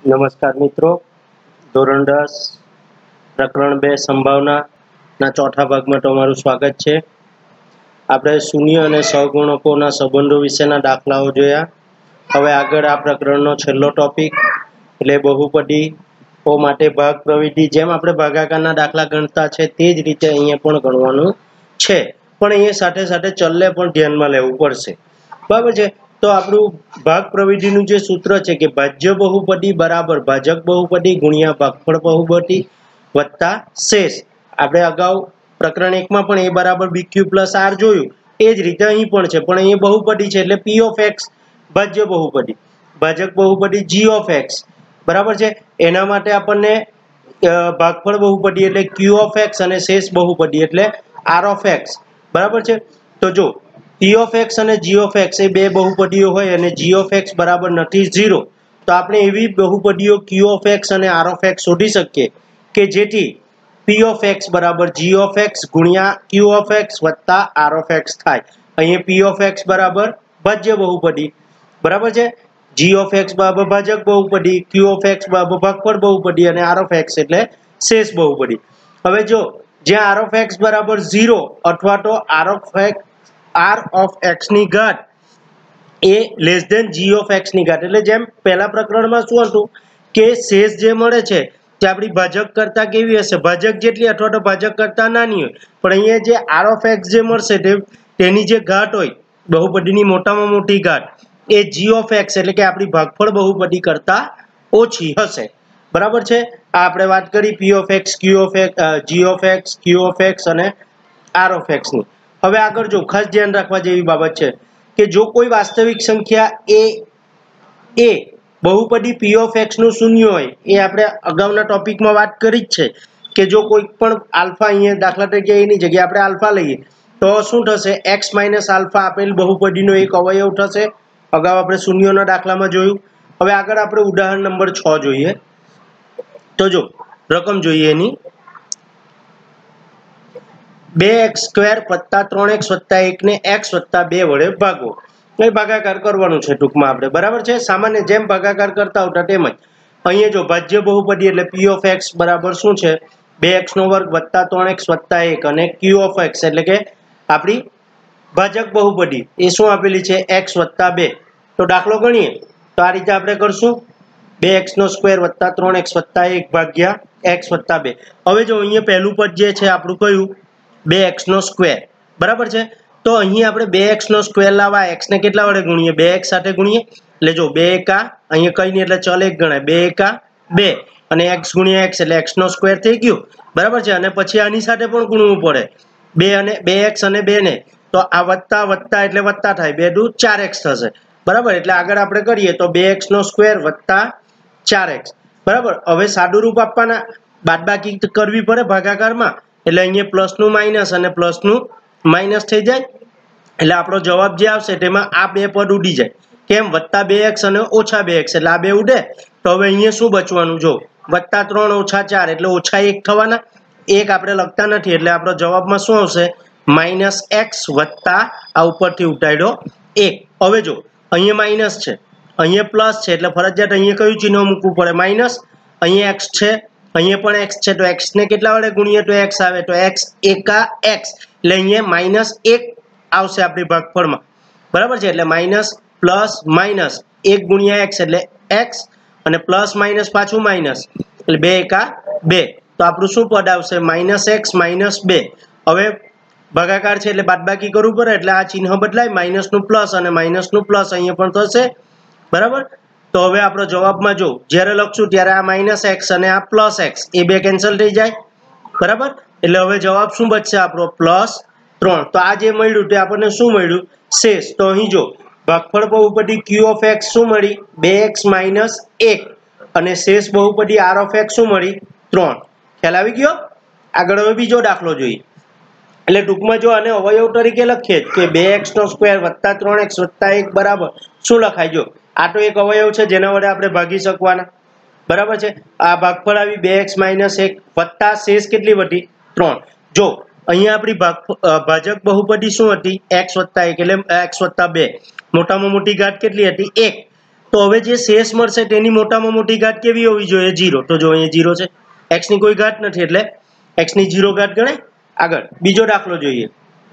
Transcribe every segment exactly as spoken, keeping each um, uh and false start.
નમસ્કાર મિત્રો, ધોરણ દસ પ્રકરણ બે સંભાવનાના ચોથા ભાગમાં તમારું સ્વાગત છે. આપણે શૂન્ય અને સહગુણકોના સંબંધો વિશેના દાખલાઓ જોયા. હવે આગળ આ પ્રકરણનો છેલ્લો ટોપિક એટલે બહુપદીઓ માટે ભાગ પ્રવિધિ. જેમ આપણે ભાગાકારના દાખલા ગણતા છે તે જ રીતે અહીંયા પણ ગણવાનું છે, પણ અહીંયા સાથે સાથે ચલને પણ ધ્યાનમાં લેવું પડશે. બરાબર છે. તો આપણું ભાગ પ્રવિધિનું જે સૂત્ર છે કે ભાજ્ય બહુપદી બરાબર ભાજક બહુપદી ગુણ્યા ભાગફળ બહુપદી વત્તા શેષ. આપણે અગાઉ પ્રકરણ એકમાં પણ એ બરાબર બી ક્યુ પ્લસ આર જોયું, એ જ રીતે અહીં પણ છે, પણ અહીં બહુપદી છે એટલે પી ઓફ એક્સ ભાજ્ય બહુપદી, ભાજક બહુપદી જી ઓફ એક્સ. બરાબર છે. એના માટે આપણને ભાગફળ બહુપદી એટલે ક્યુ ઓફ એક્સ અને શેષ બહુપદી એટલે આર ઓફ એક્સ. બરાબર છે. તો જો પી ઓફ એક્સ અને જી ઓફ એક્સ એ બે બહુપદીઓ હોય અને જી ઓફ એક્સ બરાબર નથી ઝીરો, તો આપણે એવી બહુપદીઓ ક્યુ ઓફ એક્સ અને આર ઓફ એક્સ શોધી શકીએ કે જેથી પી ઓફ એક્સ બરાબર જી ઓફ એક્સ ગુણ્યા ક્યુ ઓફ એક્સ વત્તા આર ઓફ એક્સ થાય. અહીંયા પી ઓફ એક્સ બરાબર ભાજ્ય બહુપદી, બરાબર છે, જી ઓફ એક્સ બરાબર ભાજક બહુપદી, ક્યુ ઓફ એક્સ બરાબર ભાગફળ બહુપદી અને આર ઓફ એક્સ એટલે શેષ બહુપદી. હવે જો જ્યાં આર ઓફ એક્સ બરાબર ઝીરો અથવા તો r of x r of x ની ઘાત એ less than g of x ની ઘાત, એટલે જેમ પહેલા પ્રકરણમાં શું હતું કે શેષ જે મળે છે તે આપણી ભાજક કરતા કેવી હશે, ભાજક જેટલી અથવા તો ભાજક કરતા નાની હોય, પણ અહીંયા જે આર ઓફ એક્સ જે મળશે તે તેની જે ઘાત હોય બહુપદીની મોટામાં મોટી ઘાત એ જી ઓફ એક્સ એટલે કે આપણી ભાગફળ બહુપદી કરતા ઓછી હશે. બરાબર છે. આ આપણે વાત કરી p of x, q of x, g of x, q of x અને આર ઓફ એક્સ ની. હવે આગળ જો ખાસ ધ્યાન રાખવા જેવી બાબત છે કે જો કોઈ વાસ્તવિક સંખ્યા એ એ બહુપદી પી ઓફ એક્સ નું શૂન્ય હોય, એ આપણે અગાઉના ટોપિકમાં વાત કરી જ છે કે જો કોઈ પણ આલ્ફા, અહીંયા દાખલા તરીકે એની જગ્યાએ આપણે આલ્ફા લઈએ તો શું થશે, એક્સ માઇનસ આલ્ફા આપેલ બહુપદીનો એક અવયવ થશે. અગાઉ આપણે શૂન્યોના દાખલામાં જોયું. હવે આગળ આપણે ઉદાહરણ નંબર છ જોઈએ. તો જો રકમ જોઈએ એની, બે એક્સ સ્ક્વેર વત્તા ત્રણ એક્સ વત્તા એક ને એક્સ વત્તા બે વડે ભાગો. એ ભાગાકાર કરવાનું છે ટૂંકમાં આપણે. બરાબર છે. સામાન્ય જેમ ભાગાકાર કરતા હોતા તેમ જ અહીંયા જો ભાજ્ય બહુપદી એટલે પી ઓફ એક્સ બરાબર શું છે, બે એક્સ નો વર્ગ વત્તા ત્રણ એક્સ વત્તા એક અને ક્યુ ઓફ એક્સ એટલે કે આપણી ભાજક બહુપદી એ શું આપેલી છે, એક્સ વત્તા બે. તો દાખલો ગણીએ તો આ રીતે આપણે કરશું, બે એક્સ નો સ્ક્વેર વત્તા ત્રણ એક્સ વત્તા એક ભાગ્યા એક્સ વત્તા બે. હવે જો અહીંયા પહેલું પદ જે છે આપણું કયું, બે એક્સ નો સ્ક્વેર. બરાબર છે. તો અહીં આપણે બે એક્સ નો સ્ક્વેર લાવવા એક્સ ને કેટલા વડે ગુણીએ, બે એક્સ સાથે ગુણીએ એટલે જો બે એકા અહીંયા કઈ નહીં એટલે ચલ એક ગણાય, બે એકા બે અને એક્સ ગુણ્યા એક્સ એટલે એક્સ નો સ્ક્વેર થઈ ગયું. બરાબર છે. અને પછી આની સાથે પણ ગુણવું પડે, બે અને બે એક્સ અને બે ને, તો આ વત્તા વત્તા એટલે વત્તા થાય, બે દુ ચાર એક્સ થશે. બરાબર. એટલે આગળ આપણે કરીએ તો બે એક્સ નો સ્ક્વેર વત્તા ચાર એક્સ. બરાબર. હવે સાદું રૂપ આપવાના, બાદબાકી કરવી પડે ભાગાકારમાં, એટલે અહીંયા પ્લસ નું માઇનસ અને પ્લસ નું માઇનસ થઈ જાય, એટલે આપણો જવાબ જે આવશે તેમાં આ બે પદ ઉડી જાય. કેમ, વત્તા બે એક્સ અને ઓછા બે એક્સ એટલે આ બે ઉડે. તો હવે અહીંયા શું બચવાનું, જો વત્તા ત્રણ ઓછા ચાર એટલે ઓછા એક થવાના, એક આપણે લખતા નથી એટલે આપણો જવાબમાં શું આવશે, માઇનસ એક્સ વત્તા આ ઉપરથી ઉતાર્યો એક. હવે જો અહીંયા માઇનસ છે, અહીંયા પ્લસ છે, એટલે ફરજિયાત અહીંયા કયું ચિહ્ન મૂકવું પડે, માઇનસ. અહીંયા એક્સ છે, અહીંયા પણ એક્સ છે, તો એક્સ ને કેટલા વડે ગુણીએ તો એક્સ આવે, તો એક્સ એકા એક્સ એટલે અહીંયા માઇનસ એક આવશે આપણી ભાગફળમાં. બરાબર છે. એટલે માઇનસ પ્લસ માઇનસ એક ગુણ્યા એક્સ એટલે એક્સ અને પ્લસ માઇનસ પાછું માઇનસ એટલે બે એકા બે. તો આપણું શું પદ આવશે, માઇનસ એક્સ માઇનસ બે. હવે ભાગાકાર છે એટલે બાદબાકી કરવું પડે એટલે આ ચિહ્ન બદલાય, માઇનસ નું પ્લસ અને માઇનસ નું પ્લસ અહીંયા પણ થશે. બરાબર. તો હવે આપણો જવાબમાં જો જ્યારે લખશું ત્યારે આ માઇનસ એક્સ અને આ પ્લસ એક્સ એ બે કેન્સલ થઈ જાય. બરાબર. એટલે હવે જવાબ શું બચશે આપણો, પ્લસ ત્રણ. તો આ જે મળ્યું તે આપણને શું મળ્યું, શેષ. તો અહીં જો ભાગફળ બહુપદી ક્યુ ઓફ એક્સ શું મળી, બે એક્સ માઇનસ એક અને શેષ બહુપદી આર ઓફ એક્સ શું મળી, ત્રણ. ખ્યાલ આવી ગયો. આગળ હવે બીજો દાખલો જોઈએ. એટલે ટૂંકમાં જો આને અવયવ તરીકે લખીએ કે બે એક્સ નો સ્ક્વેર વત્તા ત્રણ એક્સ વત્તા એક બરાબર શું લખાય, જો આ તો એક અવયવ છે જેના વડે આપણે ભાગી શકવાના. બરાબર છે. આ ભાગફળ આવી બે એક્સ માઇનસ એક વત્તા શેષ કેટલી વધી, ત્રણ. જો અહીંયા આપણી ભાગ ભાજક બહુપદી શું હતી, એક્સ વત્તા એક એટલે એક્સ વત્તા બે, મોટામાં મોટી ઘાત કેટલી હતી, એક. તો હવે જે શેષ મળશે તેની મોટામાં મોટી ઘાત કેવી હોવી જોઈએ? ઝીરો. તો જો અહીંયા ઝીરો છે, x ની કોઈ ઘાત નથી એટલે x ની ઝીરો ઘાત ગણાય. આગળ બીજો દાખલો જોઈએ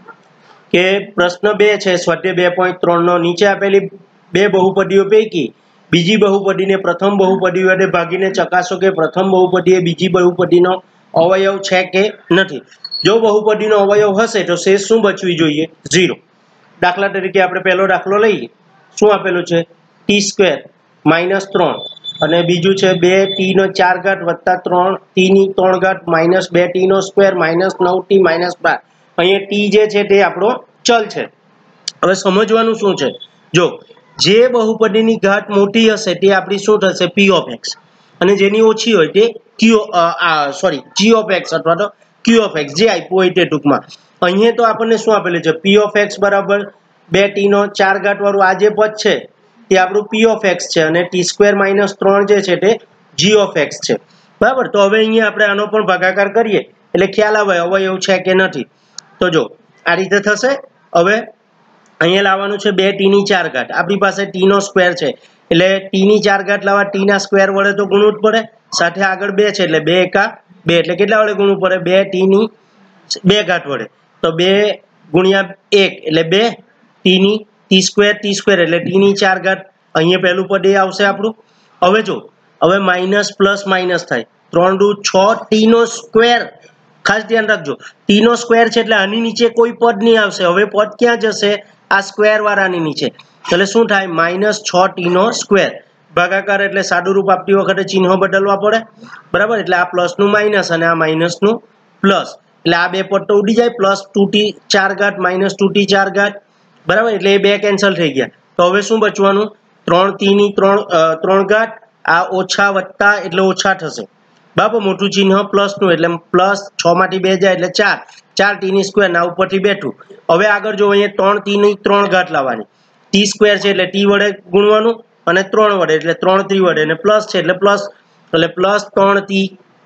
કે પ્રશ્ન બે છે સ્વાધ્યાય બે પોઈન્ટ ત્રણ નો. નીચે આપેલી બે બહુપદીઓ પૈકી બીજી બહુપદીને પ્રથમ બહુપદી વડે ભાગીને ચકાસો કે પ્રથમ બહુપદી એ બીજી બહુપદીનો અવયવ છે કે નથી. જો બહુપદીનો અવયવ હશે તો શેષ શું બચવી જોઈએ? ઝીરો. દાખલા તરીકે આપણે પહેલો દાખલો લઈએ. શું આપેલું છે? ટી સ્ક્વેર માઇનસ ત્રણ અને બીજું છે બે ટી નો ચાર ઘાત વત્તા ત્રણ ટી ની ત્રણ ઘાત માઇનસ બે ટી નો સ્ક્વેર માઇનસ નવ ટી માઇનસ બાર. અહીંયા ટી જે છે તે આપણો ચલ છે. હવે સમજવાનું શું છે? જો જે બહુપદીની ઘાત મોટી હશે તે આપણી શું થશે? પી ઓફ એક્સ, અને જેની ઓછી હોય તે q sorry g of x અથવા તો ક્યુ ઓફ એક્સ, જે આપ્યું હોય તે ટૂંકમાં. અહીંયા તો આપણને શું આપેલું છે? પી ઓફ એક્સ બરાબર બે ટી નો ચાર ઘાત વાળું આ જે પદ છે તે આપણું પી ઓફ એક્સ છે અને ટી સ્ક્વેર માઇનસ ત્રણ જે છે તે જી ઓફ એક્સ છે. બરાબર. તો હવે અહીંયા આપણે આનો પણ ભાગાકાર કરીએ એટલે ખ્યાલ આવે અવયવ છે કે નથી. તો જો આ રીતે થશે. હવે અહીંયા લાવવાનું છે બે ટી ની ચાર ઘાત. આપણી પાસે ટી નો સ્ક્વેર છે એટલે ટી ની ચાર ઘાત લાવવા ટી ના સ્ક્વેર વડે તો ગુણવું જ પડે. સાથે આગળ બે છે એટલે બે એકા બે એટલે કેટલા વડે ગુણવું પડે? બે ટી ની બે ઘાત વડે. તો બે ગુણ્યા એક એટલે બે ટી ની ટી સ્ક્વેર ટી સ્ક્વેર એટલે ટી ની ચાર ઘાત. અહીંયા પહેલું પદ એ આવશે આપણું. હવે જો હવે માઇનસ પ્લસ માઇનસ થાય. ત્રણ દુ છ ટી નો સ્ક્વેર. ખાસ ધ્યાન રાખજો ટી નો સ્ક્વેર છે એટલે આની નીચે કોઈ પદ નહીં આવશે. હવે પદ ક્યાં જશે? આ સ્ક્વેર વાળાની નીચે. એટલે શું થાય? માઇનસ છ ટી નો સ્ક્વેર. ભાગાકાર એટલે સાદું રૂપ આપતી વખતે ચિહ્ન બદલવા પડે. બરાબર. એટલે આ પ્લસ નું માઇનસ અને આ માઇનસ નું પ્લસ. એટલે આ બે પદ તો ઉડી જાય. પ્લસ ટુ ટી ચાર ઘાત માઇનસ ટુ ટી ચાર ઘાત. બરાબર. એટલે એ બે કેન્સલ થઈ ગયા. તો હવે શું બચવાનું? ત્રણ ટી ની ત્રણ ત્રણ ઘાત. આ ઓછા વત્તા એટલે ઓછા થશે. બરાબર. મોટું ચિહ્ન પ્લસ નું એટલે પ્લસ છ માંથી બે જાય એટલે ચાર. ચાર ટી ની સ્ક્વેર ના ઉપરથી બેઠું. હવે આગળ જો અહીંયા ત્રણ ટી ની ત્રણ ઘાત લાવવાની. ટી સ્ક્વેર છે એટલે ટી વડે ગુણવાનું અને ત્રણ વડે એટલે ત્રણ ટી વડે અને પ્લસ છે એટલે પ્લસ એટલે પ્લસ ત્રણ ટી.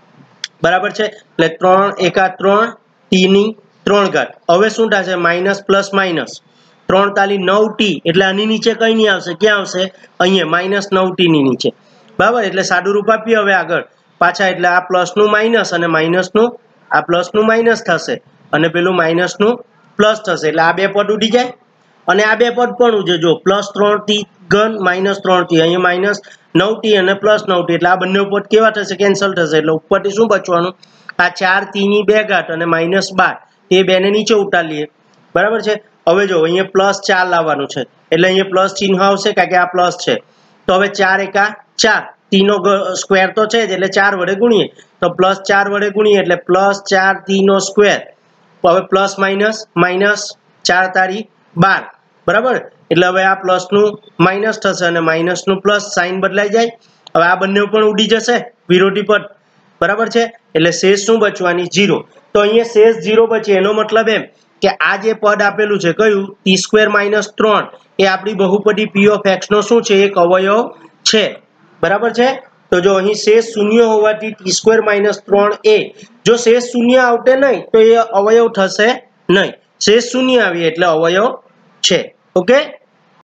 બરાબર છે. એટલે ત્રણ એકા ત્રણ ટી ની ત્રણ ઘાત. હવે શું થશે? માઇનસ પ્લસ માઇનસ ત્રણ તાલી નવ ટી એટલે આની નીચે કઈ નહીં આવશે. ક્યાં આવશે? અહીંયા માઇનસ નવ ટી ની નીચે. બરાબર. એટલે સાદું રૂપ આપીએ હવે આગળ પાછા. એટલે આ પ્લસ નું માઇનસ અને માઇનસ નું આ પ્લસ નું માઇનસ થશે અને પેલું માઇનસ નું પ્લસ થશે. એટલે આ બે પદ ઉડી જાય અને આ બે પદ પણ ઉજે. જો પ્લસ ત્રણ ટી ઘન માઇનસ ત્રણ ટી. અહીંયા માઇનસ નવ ટી અને પ્લસ નવ ટી એટલે આ બંને પદ કેવા થશે? કેન્સલ થશે. એટલે ઉપરથી શું બચવાનું? આ ચાર ટી ની બે ઘાત અને માઇનસ બાર એ બે ને નીચે ઉતારીએ. બરાબર છે. હવે જો અહીંયા પ્લસ ચાર લાવવાનું છે એટલે અહીંયા પ્લસ ચિહ્ન આવશે કારણ કે આ પ્લસ છે. તો હવે ચાર એકા ચાર ટી નો સ્ક્વેર તો છે જ એટલે ચાર વડે ગુણીએ. તો પ્લસ ચાર વડે ગુણીએ એટલે પ્લસ ચાર ટી નો સ્ક્વેર. હવે પ્લસ માઇનસ માઇનસ ચાર તારી બાર. બરાબર. એટલે હવે આ પ્લસ નું માઇનસ થશે અને માઇનસ નું પ્લસ. સાઇન બદલાઈ જાય. હવે આ બંને પણ ઉડી જશે વિરોધી પદ. બરાબર છે. એટલે શેષ શું બચવાની? ઝીરો. તો અહીંયા શેષ ઝીરો બચે એનો મતલબ એમ કે આ જે પદ આપેલું છે કયું? ટી સ્ક્વેર માઇનસ ત્રણ એ આપણી બહુપદી પી ઓફ એક્સ નો શું છે? એક અવયવ છે. બરાબર છે. તો જો અહીં શેષ શૂન્ય હોવાથી ટી સ્ક્વેર માઇનસ ત્રણ એ જો શેષ શૂન્ય આવતે નહીં તો એ અવયવ થશે નહીં. શેષ શૂન્ય આવી એટલે અવયવ છે. ઓકે.